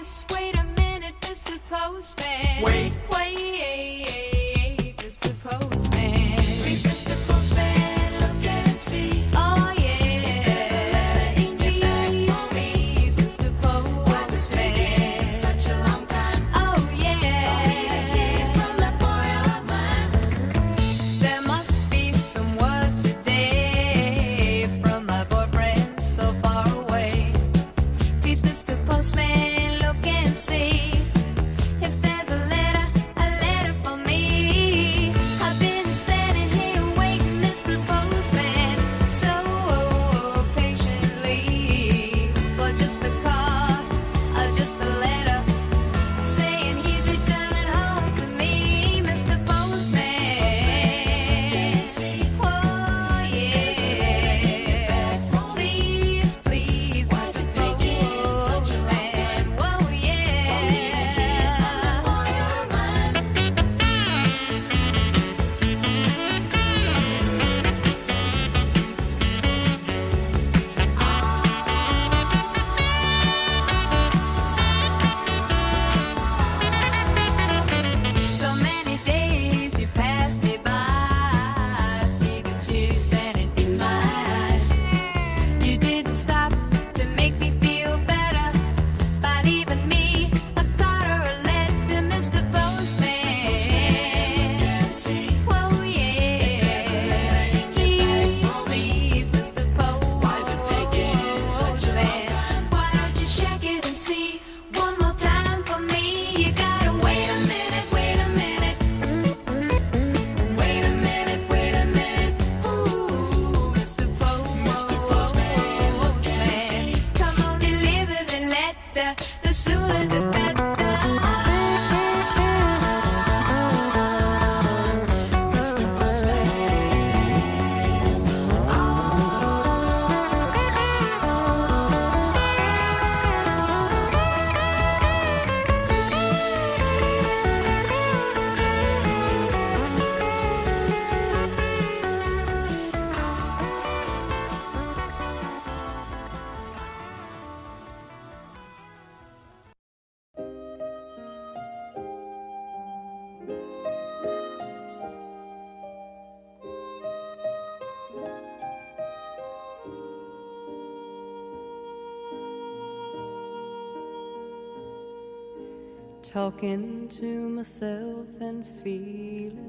Talking to myself and feeling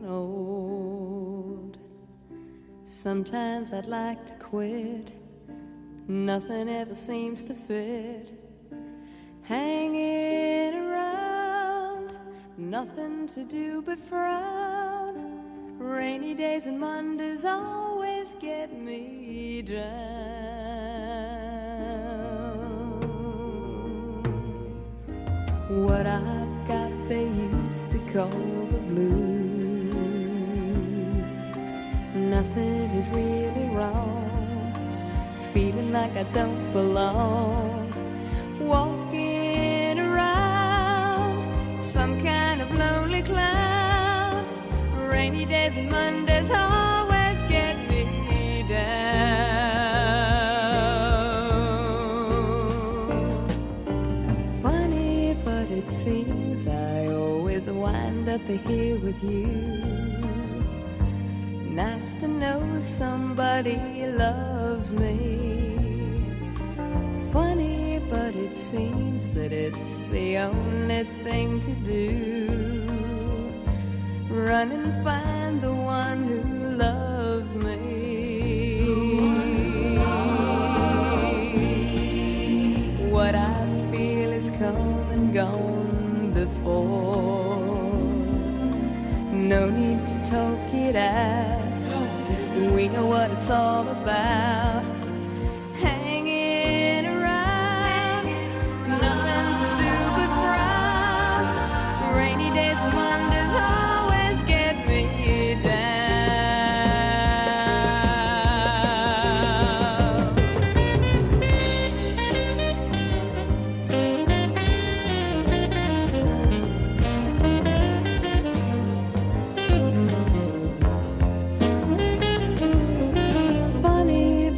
old. Sometimes I'd like to quit. Nothing ever seems to fit. Hanging around, nothing to do but frown. Rainy days and Mondays always get me down. What I've got they used to call the blues. Nothing is really wrong. Feeling like I don't belong. Walking around some kind of lonely cloud. Rainy days and Mondays always get me down. Funny, but it seems I always wind up here with you. Nice to know somebody loves me. Funny, but it seems that it's the only thing to do. Run and find the one who loves me. What I feel is come and gone before. No need to talk it out. We know what it's all about. Hanging around, nothing to do but frown. Rainy days and Mondays always get me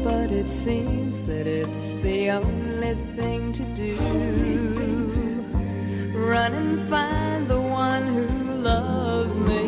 seems that it's the only thing to do. run and find the one who loves me.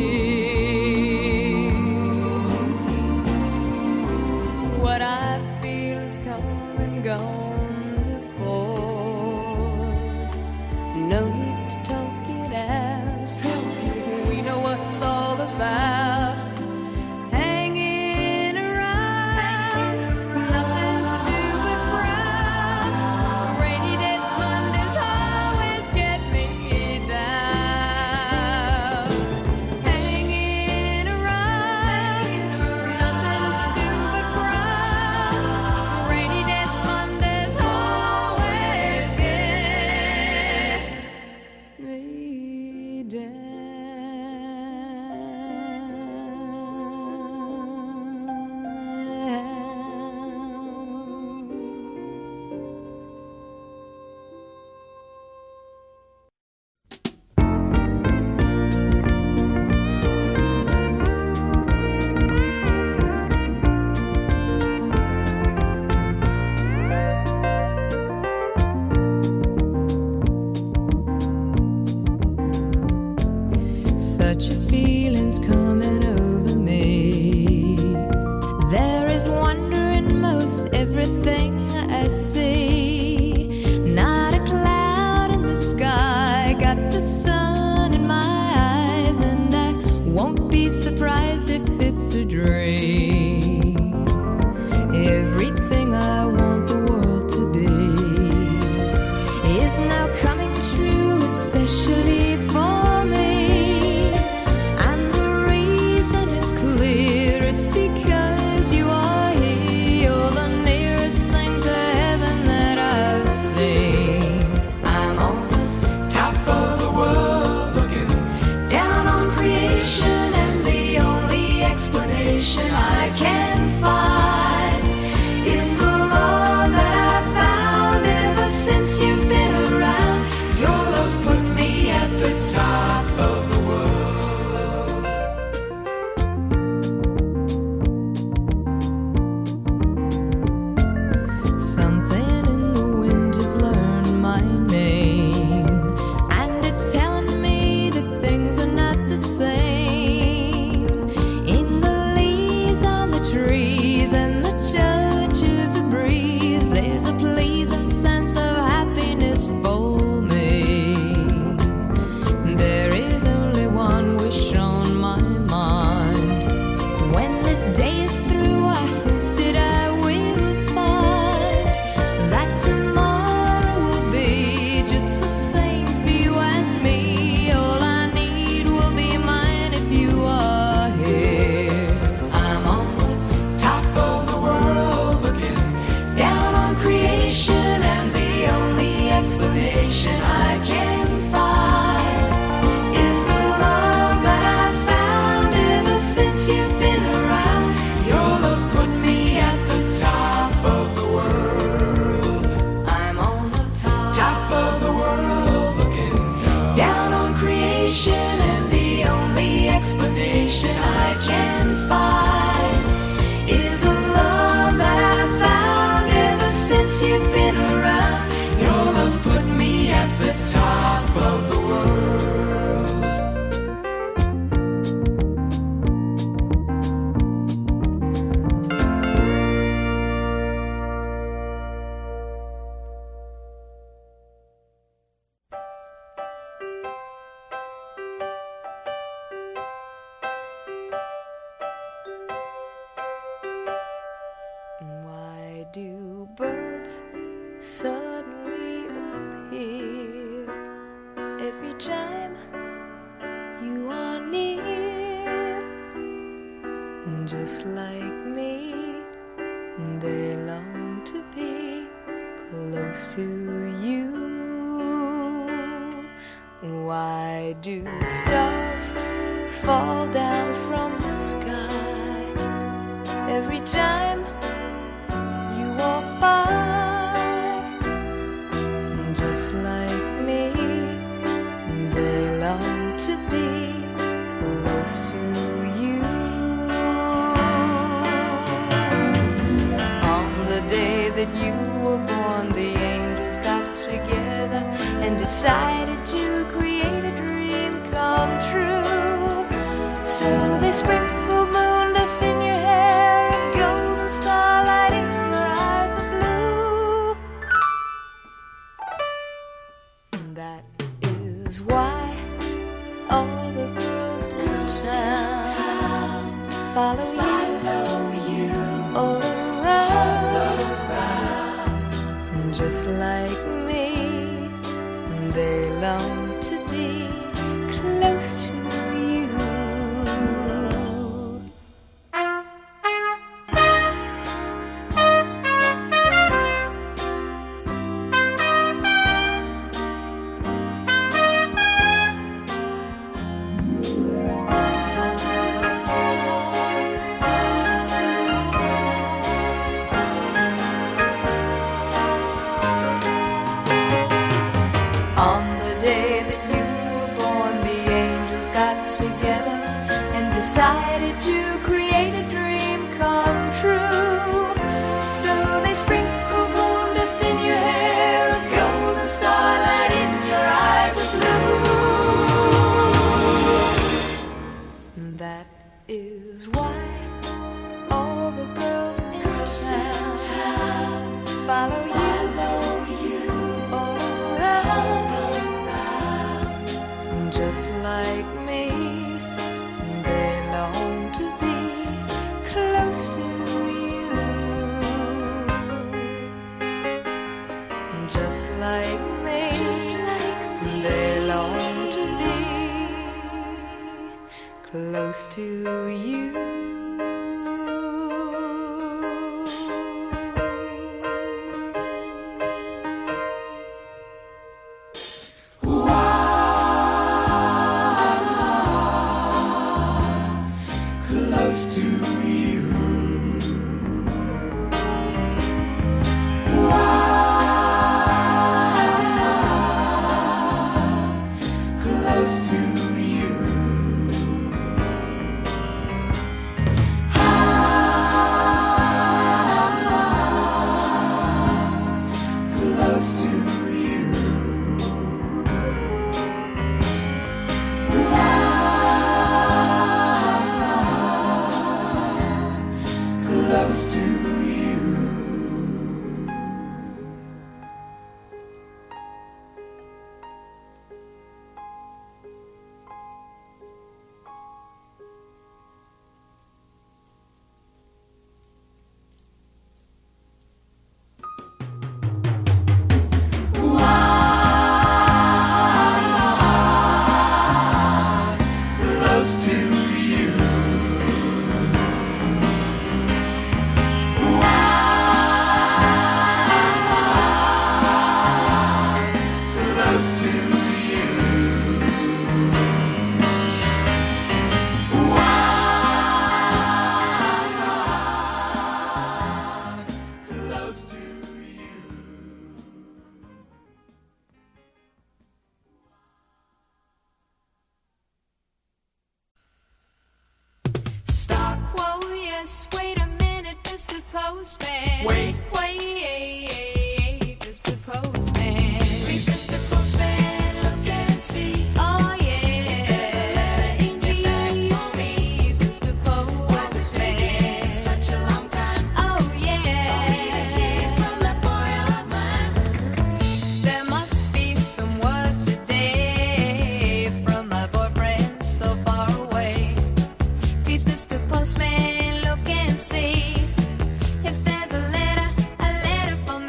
What I feel is come and gone before. No need to talk it out. We know what it's all about. Hanging around, nothing to do but frown. Rainy days, Mondays always get me down. Hanging around, nothing to do but frown. Rainy days, Mondays always get me down. Such a feeling's coming over me. There is wonder in most everything I see. Not a cloud in the sky, got the sun in my eyes, and I won't be surprised if it's a dream. Everything I want the world to be is now coming true, especially for me. And the reason is clear, it's because you are here. You're the nearest thing to heaven that I've seen. I'm on the Top of the world, looking down on creation, and the only explanation I can find is the love that I've found ever since you've been around. your love's put me at the top of the world. Something in the wind has learned my name, and it's telling me that things are not the same. In the leaves on the trees and the touch of the breeze, there's a pleasing sense of happiness for me. There is only one wish on my mind. When this day is through, I hope that I will find that tomorrow will be just the same for you and me. All I need will be mine if you are here. I'm on the Top of the world, looking down on creation, and the only explanation I can find is the love that I've found ever since you've been around. your love's put me at the top of the world. I'm on the Top of the world, looking down on creation, and the only explanation I can find is the love that I've found ever since you've been around. your love's put me at the top of the world. Why do birds suddenly appear every time you are near? Just like me, they long to be close to you. Why do stars fall down from the sky every time you walk by? Just like me, they long to be close to you. On the day that you were born, the angels got together and decided sprinkle moon dust in your hair, a golden starlight in your eyes of blue. That is why all the girls in town follow you all around. Just like me, they long to be close to you. On the day that you were born, the angels got together and decided to create a dream come true. So they sprinkled moon dust in your hair, a golden starlight in your eyes of blue. That is why all the girls in town follow you all around. Just like me, they long to be close to you. Just like me, they long to be close to you. Close to you. Close to you. Close to you. Close to you. Close to you. Close to you. Close to you. Stop, whoa, yes, wait a minute, Mr. Postman. Wait. Wait, Mr. Postman. Please, Mr. Postman, look and see. Oh, yeah. There's a letter in your bag for me. Please, Mr. Why's it taking Postman. such a long time? Oh, For me to hear yeah. from that boy of mine. There must be some word today from my boyfriend so far away. Please, Mr. Postman, look and see if there's a letter from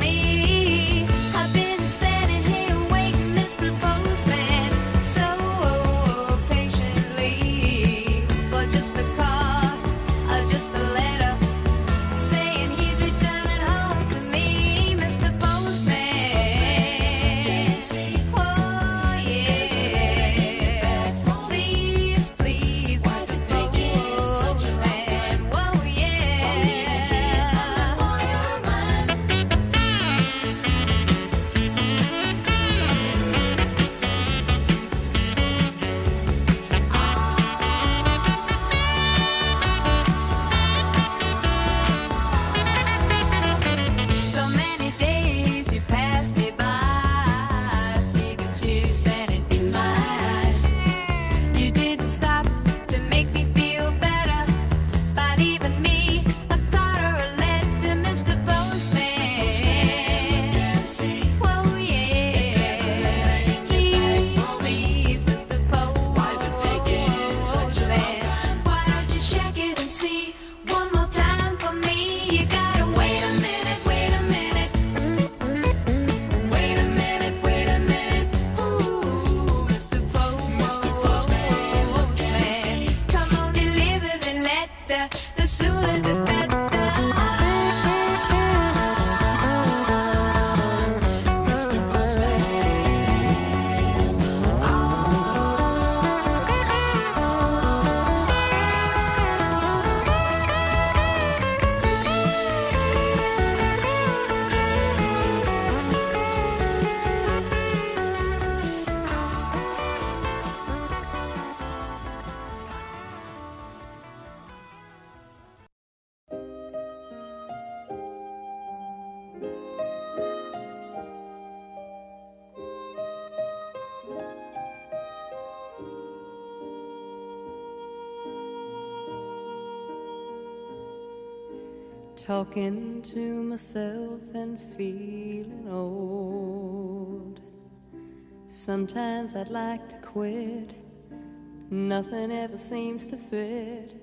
talking to myself and feeling old. Sometimes I'd like to quit, nothing ever seems to fit.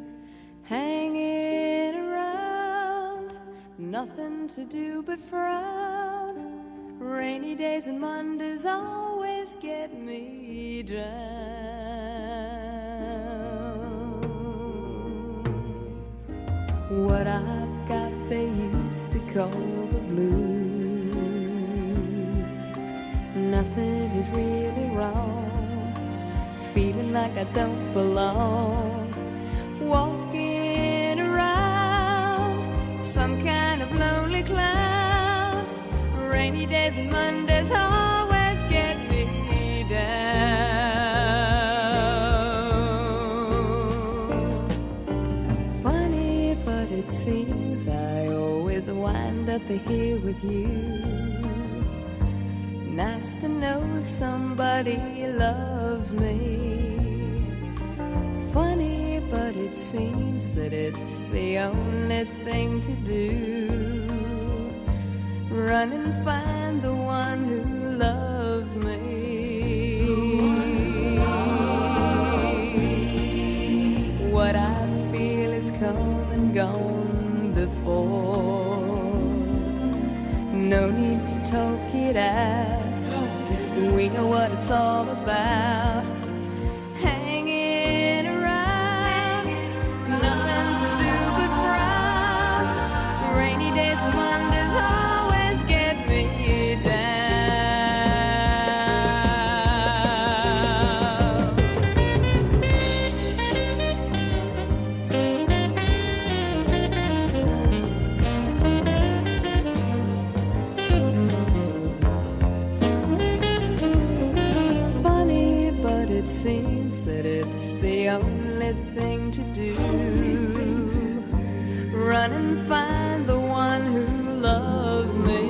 Hanging around, nothing to do but frown. Rainy days and Mondays always get me down. What I've got they used to call the blues. Nothing is really wrong, feeling like I don't belong. Walking around, some kind of lonely clown. Rainy days and Mondays always get me down. Funny, but it seems I always wind up here with you. Nice to know somebody loves me. Funny, but it seems that it's the only thing to do. Run and find the one who loves me. What I feel is come and gone before. No need to talk it out, we know what it's all about. Hanging around, nothing to do but frown. Rainy days and Mondays always get me down. Funny, but it seems that it's the only thing to do. Run and find the one who loves me.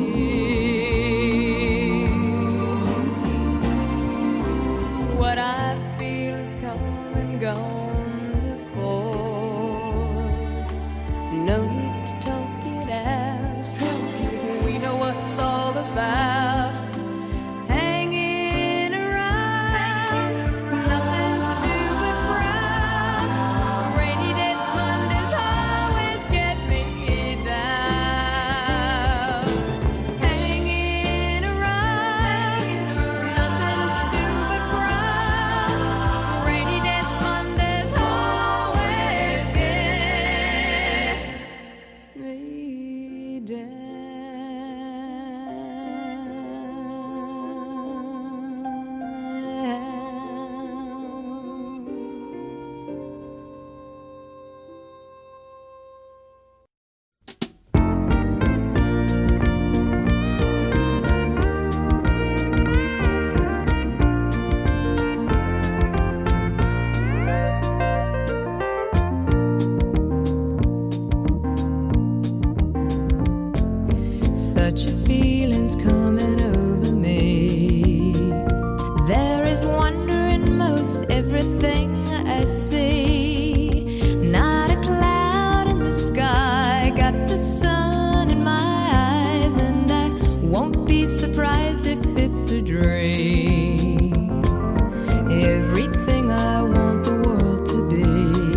What I feel is come and gone before. No need to talk it out, we know what it's all about. Hanging around, nothing to do but frown. Rainy days and Mondays always get me down. Hanging around, nothing to do but frown. Rainy days and Mondays always get me down. Such a feeling's coming over me. There is wonder in most everything I see. Not a cloud in the sky, got the sun in my eyes, and I won't be surprised if it's a dream. Everything I want the world to be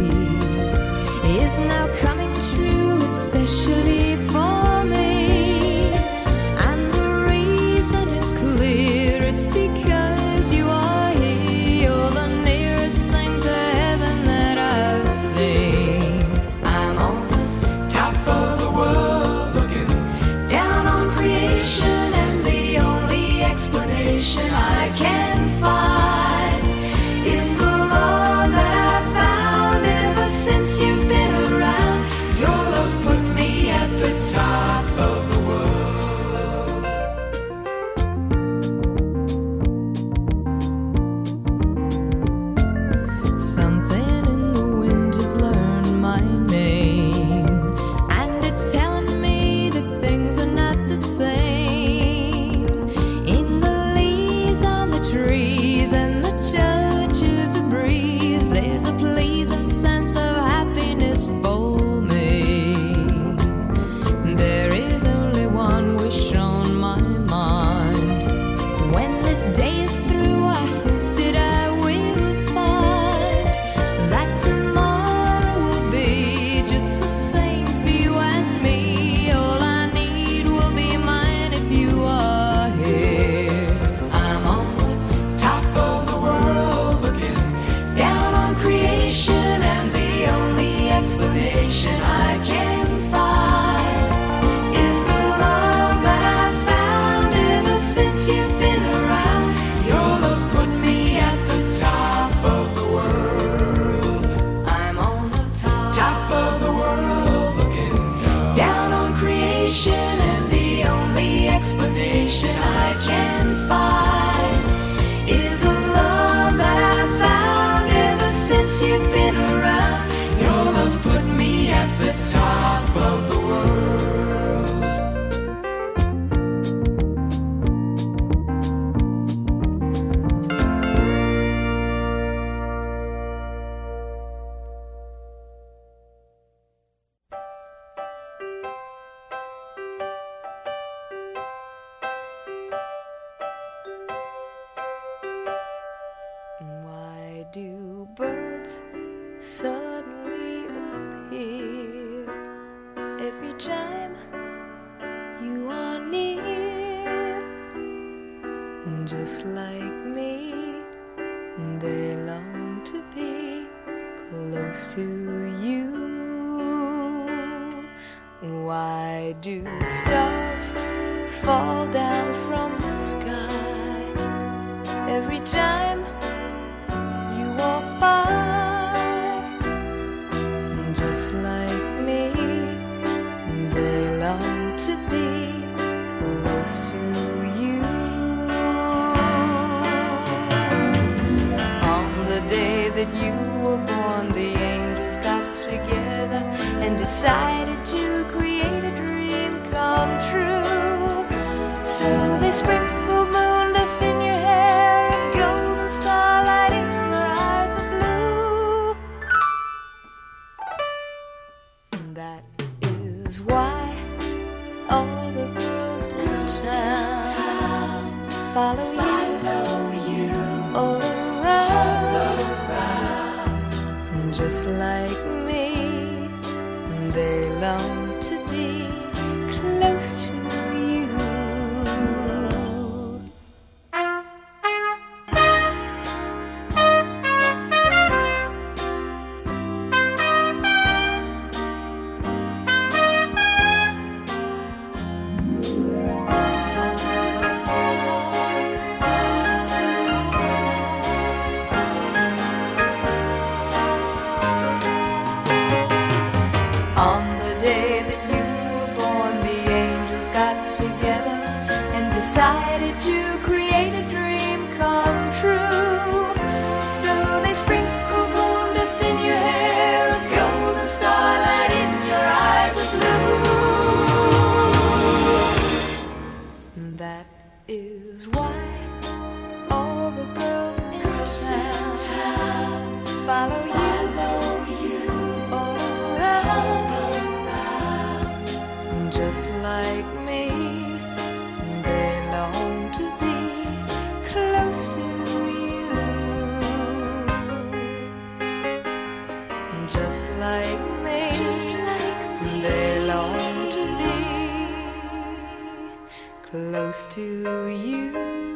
is now coming true, especially for me. And the reason is clear, it's because you are here. You're the nearest thing to heaven that I've seen. I'm on the Top of the world, looking down on creation, and the only explanation I can find is the love that I've found ever since you've been around. your love's put me at the top of the world. since you've been around. Your love's put me at the top of the world. I'm on the Top of the world, looking down on creation, and the only explanation I can find is a love that I found ever since you've been around. Your love's put me at the top of the world. Why do birds suddenly appear every time you are near? Just like me, they long to be close to you. Why do stars fall down from the sky every time you walk by? Just like me, they long to be close to you. On the day that you were born, the angels got together and decided to create a dream come true. So they sprinkled moon dust in your hair and golden starlight in your eyes of blue. That is why all the girls in town follow you all around. Just like me, they long to be close to you. On the day that you were born, the angels got together and decided to create a dream come true. So they sprinkled moon dust in your hair, a golden starlight in your eyes of blue. That is why all the girls in town follow you all around. Just like me, they long to be close to you. Just like me, they long to be close to you.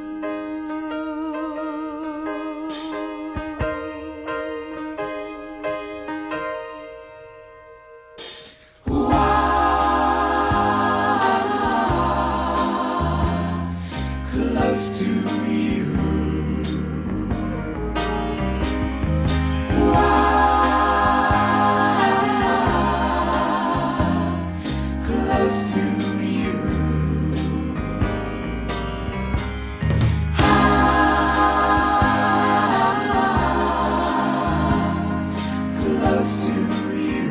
Close to you. Close to you. Close to you.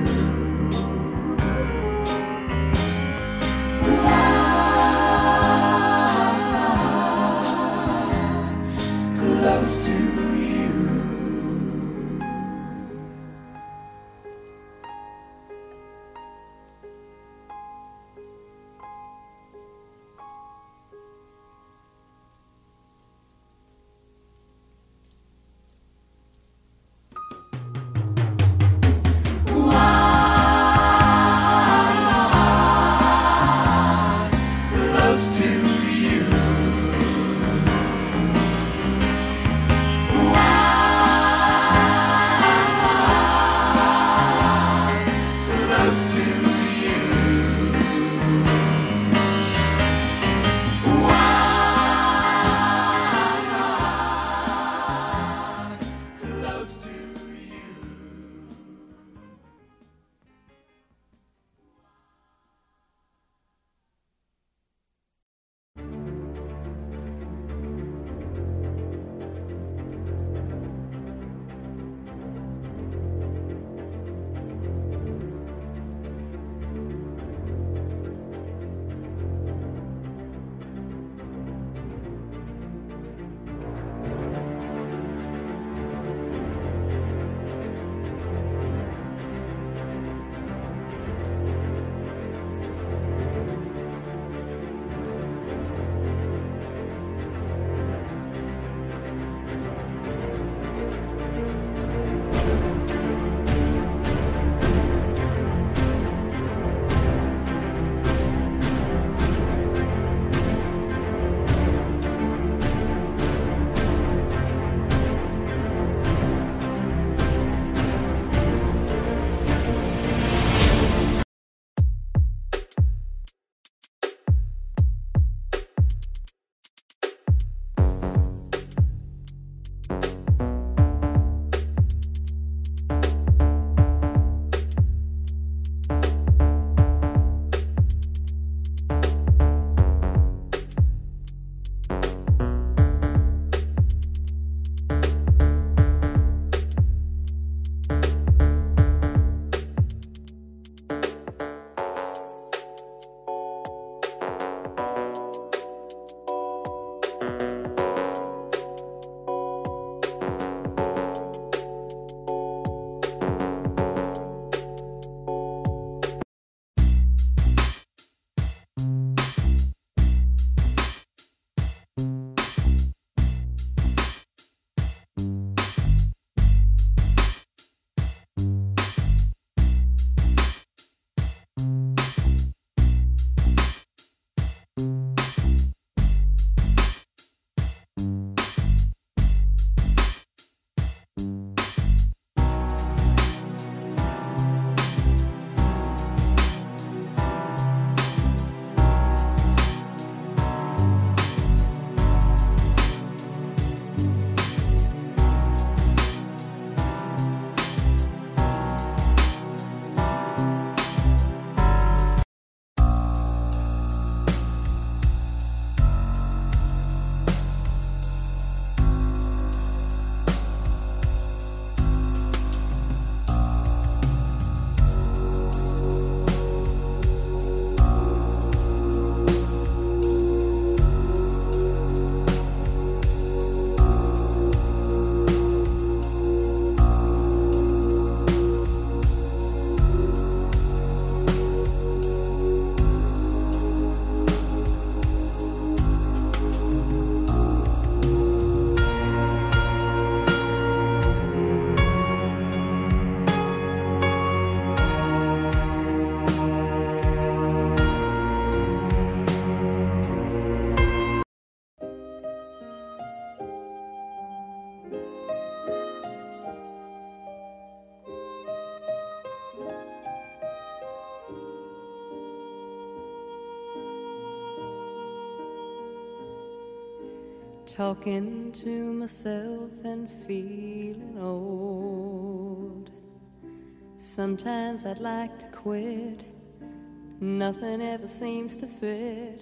talking to myself and feeling old. Sometimes I'd like to quit, nothing ever seems to fit.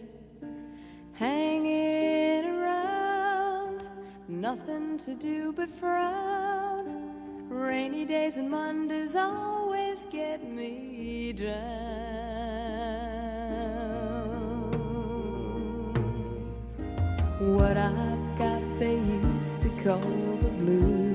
Hanging around, nothing to do but frown. Rainy days and Mondays always get me down. What I've got they used to call the blues.